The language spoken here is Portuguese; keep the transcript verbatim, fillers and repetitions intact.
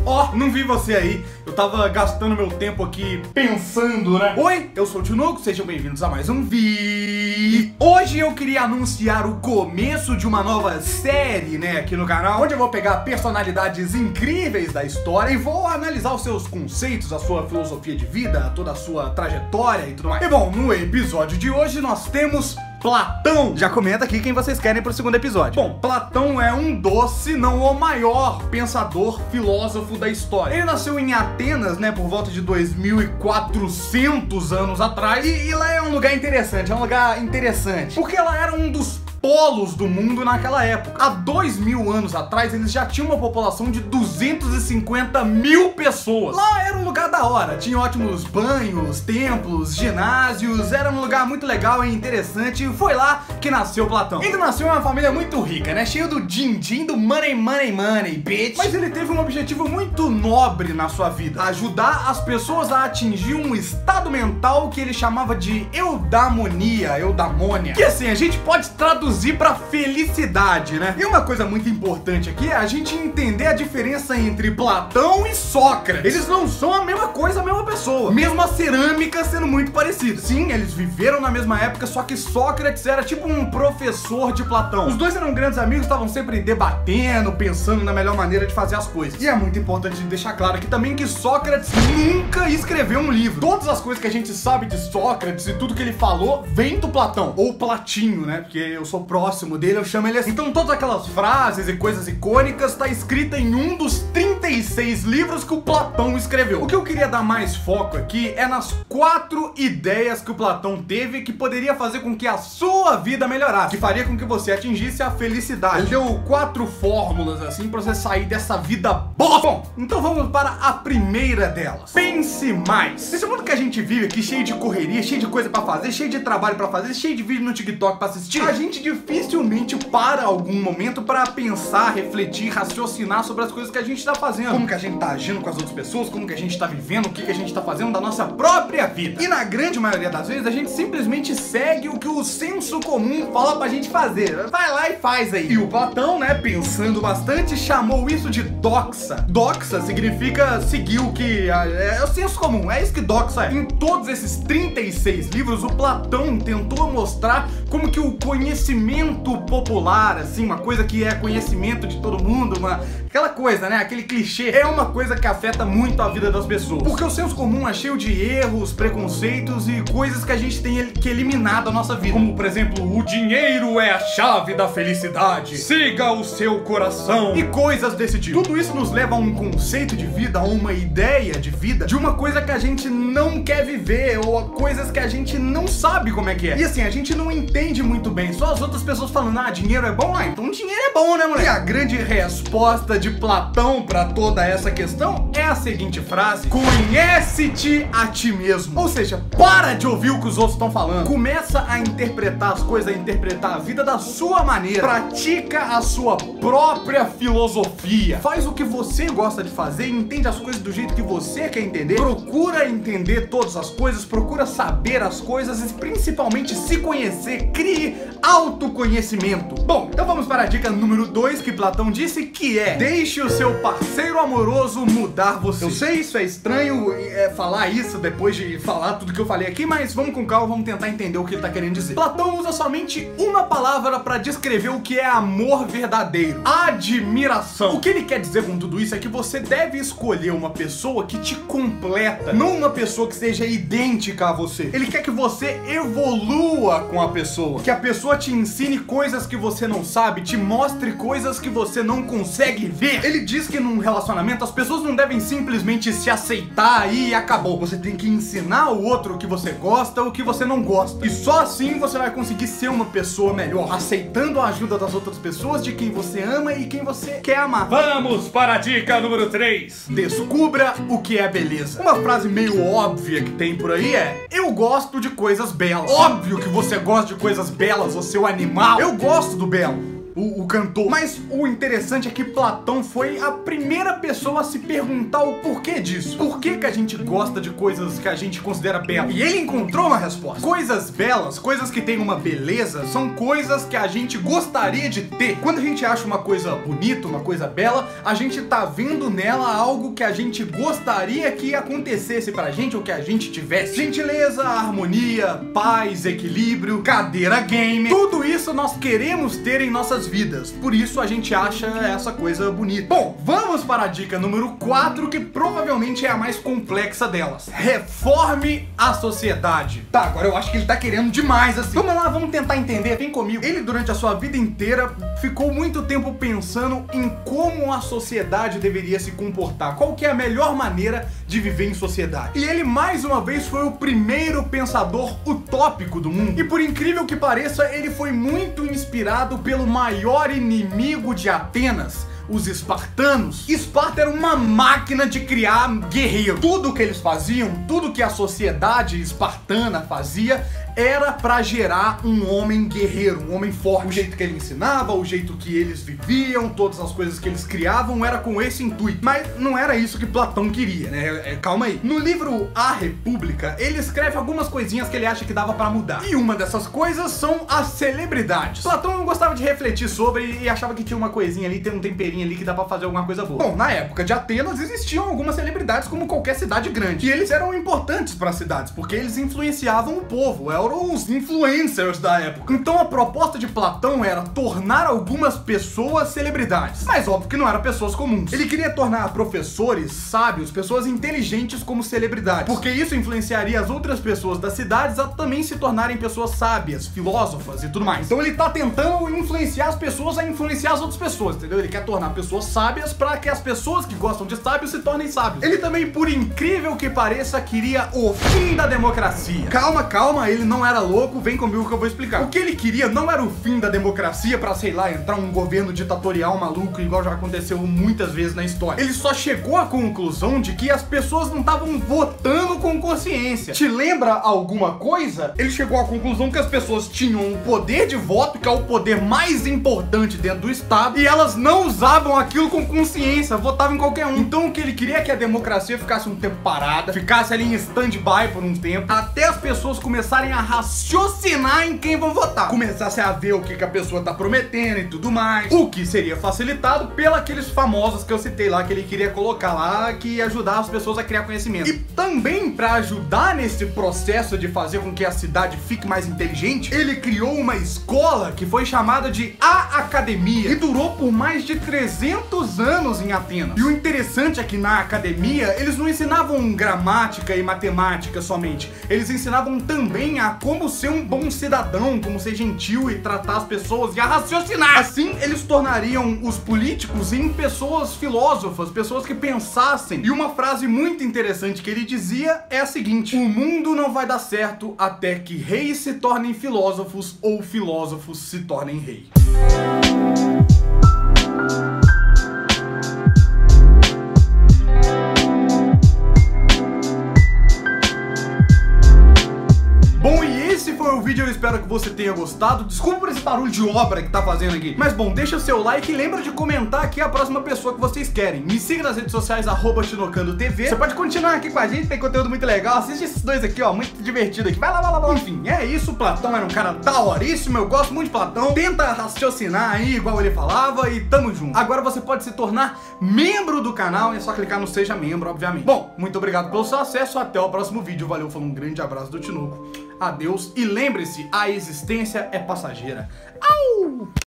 Ó, oh, não vi você aí. Eu tava gastando meu tempo aqui pensando, né? Oi, eu sou o Tio Nuco, sejam bem-vindos a mais um vídeo. Hoje eu queria anunciar o começo de uma nova série, né, aqui no canal, onde eu vou pegar personalidades incríveis da história e vou analisar os seus conceitos, a sua filosofia de vida, toda a sua trajetória e tudo mais. E bom, no episódio de hoje nós temos Platão. Já comenta aqui quem vocês querem pro segundo episódio. Bom, Platão é um dos, se não o maior pensador, filósofo da história. Ele nasceu em Atenas, né, por volta de dois mil e quatrocentos anos atrás. E, e lá é um lugar interessante, é um lugar interessante. Porque lá era um dos polos do mundo naquela época. Há dois mil anos atrás, eles já tinham uma população de duzentos e cinquenta mil pessoas. Lá era um lugar da hora, tinha ótimos banhos, templos, ginásios, era um lugar muito legal e interessante. Foi lá que nasceu Platão. Ele nasceu em uma família muito rica, né? Cheio do din-din, do money, money, money, bitch. Mas ele teve um objetivo muito nobre na sua vida: ajudar as pessoas a atingir um estado mental que ele chamava de eudaimonia, eudamônia. Que assim, a gente pode traduzir pra felicidade, né? E uma coisa muito importante aqui é a gente entender a diferença entre Platão e Sócrates. Eles não são a mesma coisa, a mesma pessoa. Mesmo a cerâmica sendo muito parecida. Sim, eles viveram na mesma época, só que Sócrates era tipo um professor de Platão. Os dois eram grandes amigos, estavam sempre debatendo, pensando na melhor maneira de fazer as coisas. E é muito importante deixar claro aqui também que Sócrates nunca escreveu um livro. Todas as coisas que a gente sabe de Sócrates e tudo que ele falou vem do Platão. Ou Platinho, né? Porque eu sou próximo dele, eu chamo ele assim. Então todas aquelas frases e coisas icônicas tá escrita em um dos trinta e seis livros que o Platão escreveu. O que eu queria dar mais foco aqui é nas quatro ideias que o Platão teve que poderia fazer com que a sua vida melhorasse, que faria com que você atingisse a felicidade. Ele deu quatro fórmulas assim pra você sair dessa vida boa. Bom, então vamos para a primeira delas. Pense mais. Nesse mundo que a gente vive aqui, cheio de correria, cheio de coisa pra fazer, cheio de trabalho pra fazer, cheio de vídeo no TikTok pra assistir, a gente dificilmente para algum momento para pensar, refletir, raciocinar sobre as coisas que a gente tá fazendo. Como que a gente tá agindo com as outras pessoas, como que a gente tá vivendo, o que que a gente tá fazendo da nossa própria vida. E na grande maioria das vezes a gente simplesmente segue o que o senso comum fala pra gente fazer. Vai lá e faz aí. E o Platão, né, pensando bastante, chamou isso de doxa. Doxa significa seguir o que é, é o senso comum, é isso que doxa é. Em todos esses trinta e seis livros, o Platão tentou mostrar como que o conhecimento popular, assim, uma coisa que é conhecimento de todo mundo, uma, aquela coisa, né, aquele clichê, é uma coisa que afeta muito a vida das pessoas. Porque o senso comum é cheio de erros, preconceitos e coisas que a gente tem que eliminar da nossa vida. Como, por exemplo, o dinheiro é a chave da felicidade, siga o seu coração e coisas desse tipo. Tudo isso nos leva a um conceito de vida, a uma ideia de vida, de uma coisa que a gente não quer viver ou a coisas que a gente não sabe como é que é. E assim, a gente não entende muito bem, só as outras pessoas falando, ah, dinheiro é bom? Ah, então dinheiro é bom, né, moleque? E a grande resposta de Platão pra toda essa questão é a seguinte frase: conhece-te a ti mesmo. Ou seja, para de ouvir o que os outros estão falando. Começa a interpretar as coisas, a interpretar a vida da sua maneira. Pratica a sua própria filosofia. Faz o que você gosta de fazer, entende as coisas do jeito que você quer entender. Procura entender todas as coisas, procura saber as coisas e principalmente se conhecer. Crie autoconhecimento. Bom, então vamos para a dica número dois que Platão disse, que é: deixe o seu parceiro amoroso mudar você. Eu sei, isso é estranho é, falar isso depois de falar tudo que eu falei aqui, mas vamos com calma, vamos tentar entender o que ele tá querendo dizer. Platão usa somente uma palavra para descrever o que é amor verdadeiro: admiração. O que ele quer dizer com tudo isso é que você deve escolher uma pessoa que te completa, não uma pessoa que seja idêntica a você. Ele quer que você evolua com a pessoa, que a pessoa te ensine coisas que você não sabe, te mostre coisas que você não consegue ver. Ele diz que num relacionamento as pessoas não devem simplesmente se aceitar e acabou. Você tem que ensinar o outro o que você gosta, o que você não gosta. E só assim você vai conseguir ser uma pessoa melhor, aceitando a ajuda das outras pessoas, de quem você ama e quem você quer amar. Vamos para a dica número três. Descubra o que é beleza. Uma frase meio óbvia que tem por aí é: eu gosto de coisas belas. Óbvio que você gosta de coisas belas, você é o animal. Eu gosto do belo. o, o cantor. Mas o interessante é que Platão foi a primeira pessoa a se perguntar o porquê disso. Por que que a gente gosta de coisas que a gente considera belas? E ele encontrou uma resposta. Coisas belas, coisas que têm uma beleza, são coisas que a gente gostaria de ter. Quando a gente acha uma coisa bonita, uma coisa bela, a gente tá vendo nela algo que a gente gostaria que acontecesse pra gente ou que a gente tivesse. Gentileza, harmonia, paz, equilíbrio, cadeira gamer, tudo isso nós queremos ter em nossas vidas. Por isso a gente acha essa coisa bonita. Bom, vamos para a dica número quatro, que provavelmente é a mais complexa delas. Reforme a sociedade. Tá, agora eu acho que ele tá querendo demais assim. Vamos lá, vamos tentar entender. Vem comigo. Ele, durante a sua vida inteira, ficou muito tempo pensando em como a sociedade deveria se comportar. Qual que é a melhor maneira de viver em sociedade. E ele, mais uma vez, foi o primeiro pensador utópico do mundo. E por incrível que pareça, ele foi muito inspirado pelo maior inimigo de Atenas, os espartanos. Esparta era uma máquina de criar guerreiros. Tudo que eles faziam, tudo que a sociedade espartana fazia, era pra gerar um homem guerreiro, um homem forte. O jeito que ele ensinava, o jeito que eles viviam, todas as coisas que eles criavam, era com esse intuito. Mas não era isso que Platão queria, né? Calma aí. No livro A República, ele escreve algumas coisinhas que ele acha que dava pra mudar. E uma dessas coisas são as celebridades. Platão gostava de refletir sobre e achava que tinha uma coisinha ali, tem um temperinho ali que dá pra fazer alguma coisa boa. Bom, na época de Atenas existiam algumas celebridades como qualquer cidade grande. E eles eram importantes para as cidades, porque eles influenciavam o povo, eram os influencers da época. Então a proposta de Platão era tornar algumas pessoas celebridades. Mas óbvio que não eram pessoas comuns. Ele queria tornar professores, sábios, pessoas inteligentes como celebridades, porque isso influenciaria as outras pessoas das cidades a também se tornarem pessoas sábias, filósofas e tudo mais. Então ele tá tentando influenciar as pessoas a influenciar as outras pessoas, entendeu? Ele quer tornar pessoas sábias para que as pessoas que gostam de sábios se tornem sábios. Ele também, por incrível que pareça, queria o fim da democracia. Calma, calma, ele não era louco, vem comigo que eu vou explicar. O que ele queria não era o fim da democracia para, sei lá, entrar um governo ditatorial maluco, igual já aconteceu muitas vezes na história. Ele só chegou à conclusão de que as pessoas não estavam votando com consciência. Te lembra alguma coisa? Ele chegou à conclusão que as pessoas tinham o poder de voto, que é o poder mais importante dentro do Estado, e elas não usavam aquilo com consciência, votavam em qualquer um. Então o que ele queria é que a democracia ficasse um tempo parada, ficasse ali em stand-by por um tempo, até as pessoas começarem a raciocinar em quem vão votar, começasse a ver o que, que a pessoa tá prometendo e tudo mais, o que seria facilitado pelos famosos que eu citei lá, que ele queria colocar lá, que ia ajudar as pessoas a criar conhecimento. E também, para ajudar nesse processo de fazer com que a cidade fique mais inteligente, ele criou uma escola que foi chamada de A Academia e durou por mais de trezentos anos em Atenas. E o interessante é que na academia eles não ensinavam gramática e matemática somente, eles ensinavam também a como ser um bom cidadão, como ser gentil e tratar as pessoas e a raciocinar. Assim eles tornariam os políticos em pessoas filósofas, pessoas que pensassem. E uma frase muito interessante que ele dizia é a seguinte: o mundo não vai dar certo até que reis se tornem filósofos ou filósofos se tornem rei. Bom, e esse foi o vídeo, eu espero que você tenha gostado. Desculpa por esse barulho de obra que tá fazendo aqui, mas bom, deixa o seu like e lembra de comentar aqui a próxima pessoa que vocês querem. Me siga nas redes sociais, arroba Shinokando T V. Você pode continuar aqui com a gente, tem conteúdo muito legal. Assiste esses dois aqui, ó, muito divertido aqui. Vai lá, vai lá, vai lá. Enfim, é isso, Platão era um cara daoríssimo, eu gosto muito de Platão. Tenta raciocinar aí, igual ele falava, e tamo junto. Agora você pode se tornar membro do canal, é só clicar no Seja Membro, obviamente. Bom, muito obrigado pelo seu acesso, até o próximo vídeo. Valeu, falou, um grande abraço do Tinoco. Adeus e lembre-se, a existência é passageira. Au!